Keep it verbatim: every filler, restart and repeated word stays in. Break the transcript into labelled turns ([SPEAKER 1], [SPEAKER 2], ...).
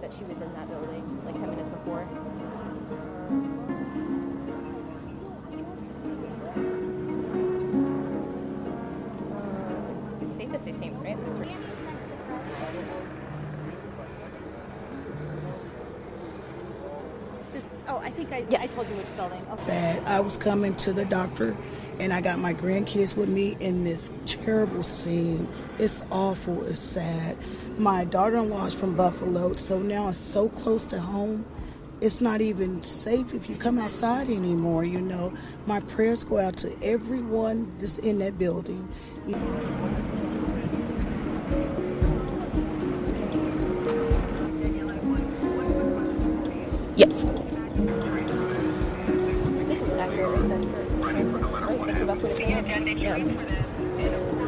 [SPEAKER 1] that she was in that building like ten minutes before. Uh, it's safe to say Saint Francis, right? Just, oh, I think I, yes. I told you which building. Okay.
[SPEAKER 2] Sad. I was coming to the doctor, and I got my grandkids with me in this terrible scene. It's awful. It's sad. My daughter-in-law is from Buffalo, so now it's so close to home. It's not even safe if you come outside anymore, you know. My prayers go out to everyone just in that building.
[SPEAKER 1] Yes. This is accurate, right? That's right. That's the best way to say it. Yeah.